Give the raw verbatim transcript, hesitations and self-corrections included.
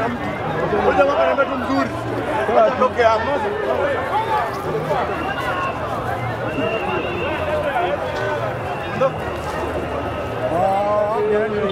Hoje eu vou para um duro. Vai bloquear. Ah,